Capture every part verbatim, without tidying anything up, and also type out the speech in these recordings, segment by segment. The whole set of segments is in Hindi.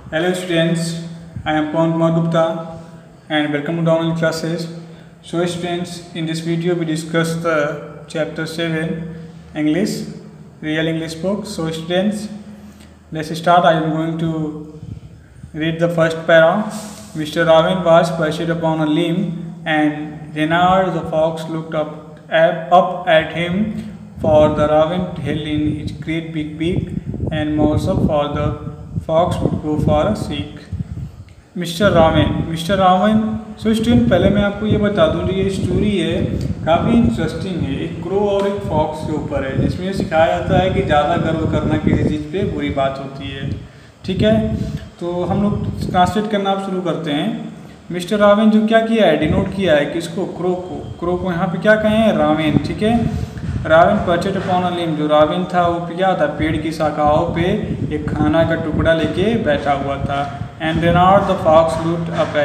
Hello students, I am Pawan Kumar Gupta and welcome to Download Classes. So students, in this video we discuss the chapter seven English, real English book. So students, let's start. I am going to read the first para. Mister Raven was perched upon a limb and Renard the fox looked up, up at him, for the raven held in his great big beak and morsel for the fox would go for a seek. Mister Raven mister Raven so student पहले मैं आपको ये बता दूं, जो ये स्टोरी है काफ़ी इंटरेस्टिंग है। एक क्रो और एक फॉक्स के ऊपर है, जिसमें सिखाया जाता है कि ज़्यादा गर्व करना किसी चीज़ पे बुरी बात होती है। ठीक है, तो हम लोग ट्रांसलेट करना आप शुरू करते हैं। मिस्टर रावन जो क्या किया है, डिनोट किया है किसको, क्रो को। क्रो को यहाँ पे क्या कहें, रावन। ठीक है, Raven perched upon a limb, जो रावन था वो क्या था, पेड़ की शाखाओं पे एक खाना का टुकड़ा लेके बैठा हुआ था। And Reynard the fox looked up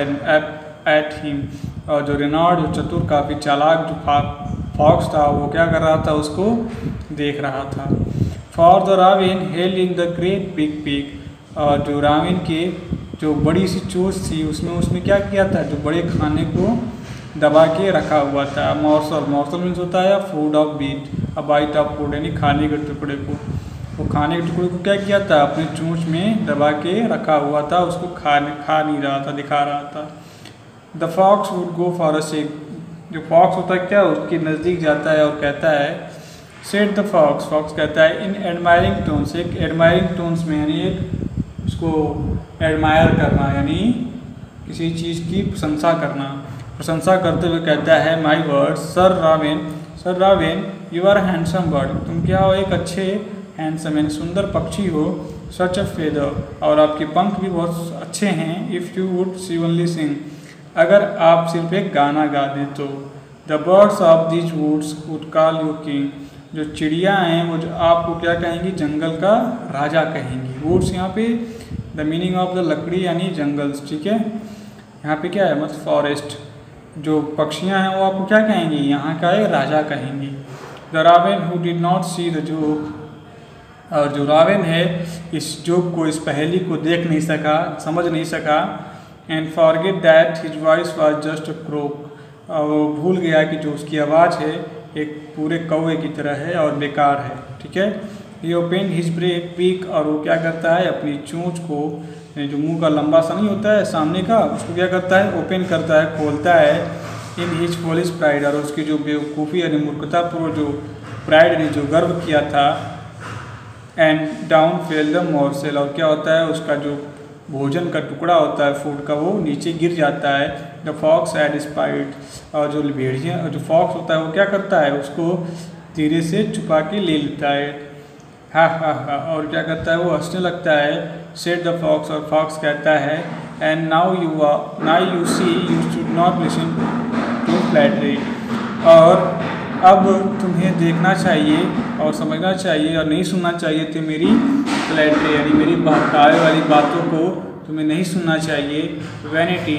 at him, और जो रेनार्ड जो चतुर काफ़ी चालाक जो फॉक्स था वो क्या कर रहा था, उसको देख रहा था। For the Raven held in the great big pig, और जो रावन के जो बड़ी सी चोंच थी उसमें उसने क्या किया था, जो बड़े खाने को दबा के रखा हुआ था। मॉर्सल मॉर्सल मीन्स होता है food of beat, a bite of food, यानी खाने के टुकड़े को। वो खाने के टुकड़े को क्या किया था, अपने चोंच में दबा के रखा हुआ था, उसको खा खा नहीं रहा था, दिखा रहा था। The fox would go for a shake, जो फॉक्स होता है क्या, उसके नज़दीक जाता है और कहता है, सेड द फॉक्स, फॉक्स कहता है इन एडमायरिंग टोन्स, एक एडमायरिंग टोन्स में, यानी एक उसको एडमायर करना, यानी किसी चीज़ की प्रशंसा करना, प्रशंसा करते हुए कहता है, my word sir Raven, sir Raven you are handsome bird, तुम क्या हो, एक अच्छे हैंडसम यानी सुंदर पक्षी हो। सच अ फेदर, और आपके पंख भी बहुत अच्छे हैं। If you would see only sing, अगर आप सिर्फ एक गाना गा दें तो। The birds of this woods would call you king, जो चिड़िया हैं वो जो आपको क्या कहेंगी, जंगल का राजा कहेंगी। वुड्स यहाँ पे द मीनिंग ऑफ द लकड़ी यानी जंगल्स। ठीक है, यहाँ पे क्या है, मतलब फॉरेस्ट। जो पक्षियाँ हैं वो आपको क्या कहेंगी, यहाँ का एक राजा कहेंगी। The Raven who did not see the joke, और जो रावन है इस जोक को, इस पहेली को देख नहीं सका, समझ नहीं सका। And forget that his voice was just a croak, और वो भूल गया कि जो उसकी आवाज़ है एक पूरे कौवे की तरह है और बेकार है। ठीक है, he open his break peak, और वो क्या करता है, अपनी चोंच को, जो मुंह का लंबा सा नहीं होता है सामने का, उसको क्या करता है, ओपन करता है, खोलता है। इन हिज फॉलिश प्राइड, और उसकी जो बेवकूफ़ी यानी मूर्खतापूर्व जो प्राइड ने जो गर्व किया था। And down fell the morsel, और क्या होता है, उसका जो भोजन का टुकड़ा होता है फूड का, वो नीचे गिर जाता है। द फॉक्स हैड स्पाइड, और जो भेड़िया जो फॉक्स होता है वो क्या करता है, उसको धीरे से छुपा के ले लेता है। हा हा हा, और क्या करता है, वो हंसने लगता है। सेड द फॉक्स, और फॉक्स कहता है, and now you are now you see you should not listen to flattery, और अब तुम्हें देखना चाहिए और समझना चाहिए और नहीं सुनना चाहिए थी मेरी फ्लैटरी, यानी मेरी बहकावे वाली बातों को तुम्हें नहीं सुनना चाहिए। वैनिटी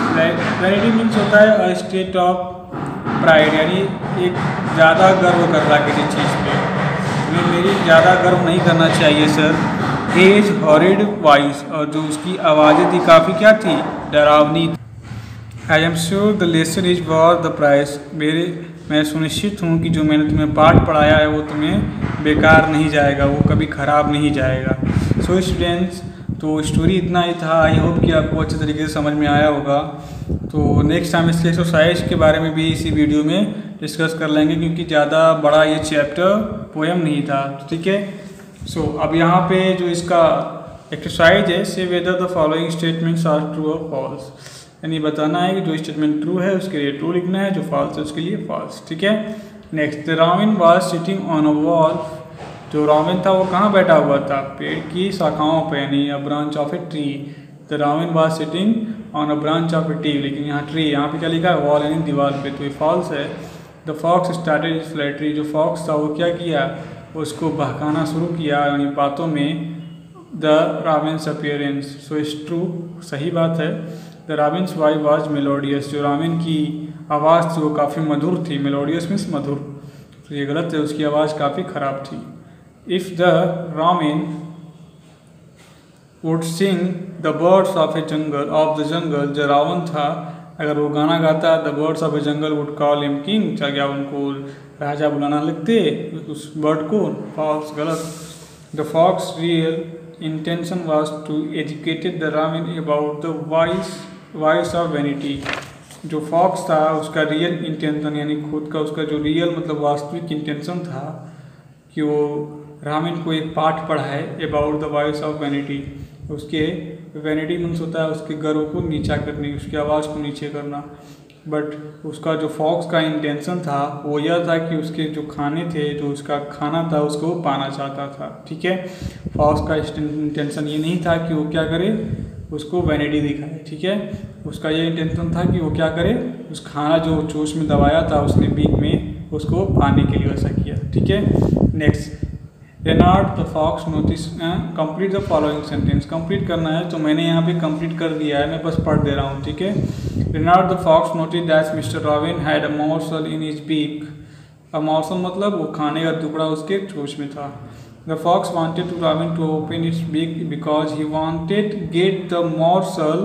वैनिटी मीन्स होता है अ स्टेट ऑफ प्राइड, यानी एक ज़्यादा गर्व करना किसी चीज़ पे। तुम्हें मेरी ज़्यादा गर्व नहीं करना चाहिए सर। एज हॉरिड वॉइस, और जो उसकी आवाज़ें थी काफ़ी क्या थी, डरावनी। I am sure the lesson is worth the price, मेरे मैं सुनिश्चित हूँ कि जो मैंने तुम्हें पाठ पढ़ाया है वो तुम्हें बेकार नहीं जाएगा, वो कभी ख़राब नहीं जाएगा। सो स्टूडेंट्स, तो स्टोरी इतना ही था। आई होप कि आपको अच्छे तरीके से समझ में आया होगा। तो नेक्स्ट टाइम इसके एक्सरसाइज के बारे में भी इसी वीडियो में डिस्कस कर लेंगे, क्योंकि ज़्यादा बड़ा ये चैप्टर पोएम नहीं था। ठीक है, सो so, अब यहाँ पे जो इसका एक्सरसाइज है, say whether the following statements are true और फॉल्स, यानी बताना है कि जो स्टेटमेंट ट्रू है उसके लिए ट्रू लिखना है, जो फॉल्स है उसके लिए फॉल्स। ठीक है, next, the Raven was sitting on a wall, जो रावन था वो कहाँ बैठा हुआ था, पेड़ की शाखाओं पर, यानी a branch of a tree. The Raven was sitting on a branch of a tree, लेकिन यहाँ ट्री, यहाँ पे क्या लिखा है, वॉल यानी दीवार पे, तो ये फॉल्स है। The fox started his flattery, जो फॉक्स था वो क्या किया, उसको बहकाना शुरू किया, यानी बातों में। The Raven's appearance, so it's true, सही बात है। The Raven's voice was melodious, जो रावन की आवाज़ थी वो काफ़ी मधुर थी। मेलोडियस मीन्स मधुर, तो ये गलत है, उसकी आवाज़ काफ़ी ख़राब थी। If the Raven would sing the birds of a jungle of the jungle, जो रावण था अगर वो गाना गाता the birds of a jungle would call him king, क्या उनको राजा बुलाना लगते उस बर्ड को? फॉक्स, गलत। The fox real intention was to educated the Raven about the vice vice of vanity. जो फॉक्स था उसका रियल इंटेंशन यानी खुद का उसका जो रियल मतलब वास्तविक इंटेंशन था कि वो रावण को एक पाठ पढ़ाए about the voice of vanity. उसके वैनिटी मीन्स होता है उसके गर्व को नीचा करने, उसकी आवाज़ को नीचे करना। बट उसका जो फॉक्स का इंटेंशन था वो यह था कि उसके जो खाने थे, जो उसका खाना था उसको वो पाना चाहता था। ठीक है, फॉक्स का इंटेंशन ये नहीं था कि वो क्या करे, उसको वैनिटी दिखाए। ठीक है, उसका ये इंटेंशन था कि वो क्या करे, उस खाना जो चोच में दबाया था उसने बीक में, उसको पाने के लिए वैसा किया। ठीक है, next, Reynard the fox notice complete the following sentence. Complete करना है तो मैंने यहाँ पे कंप्लीट कर दिया है, मैं बस पढ़ दे रहा हूँ। ठीक है, Reynard the fox notice that mister Robin had a morsel in his beak. A morsel मतलब वो खाने का टुकड़ा उसके चोच में था। The fox wanted to Robin to open its beak because he wanted to get the morsel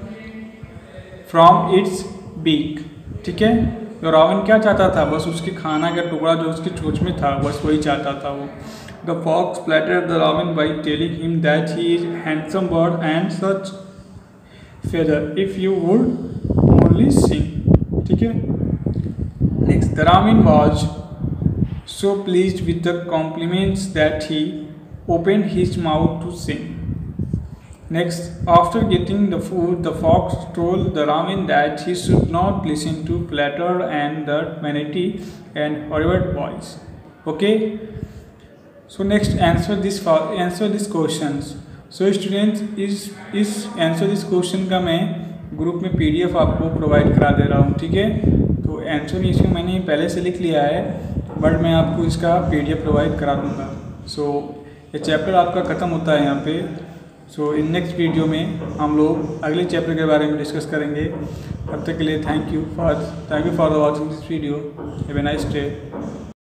from its beak. ठीक है, तो रॉबिन क्या चाहता था, बस उसके खाना का टुकड़ा जो उसकी चोंच में था बस वही चाहता था वो। The fox flattered the Robin by telling him that he is handsome bird and such feather if you would only sing. ठीक है, next, the Robin was so pleased with the compliments that he opened his mouth to sing. Next, after getting the food, the fox told the raven that he should not listen to flatter and the vanity and horrid voice. Okay, so next, answer this answer these questions. So students, इस इस answer this question का मैं ग्रुप में पीडीएफ आपको प्रोवाइड करा दे रहा हूँ। ठीक है, तो आंसर इसमें मैंने पहले से लिख लिया है बट मैं आपको इसका पीडीएफ प्रोवाइड करा दूँगा। सो so, ये चैप्टर आपका ख़त्म होता है यहाँ पे। सो इन नेक्स्ट वीडियो में हम लोग अगले चैप्टर के बारे में डिस्कस करेंगे। तब तक के लिए thank you for thank you for the watching this video. Have a nice day.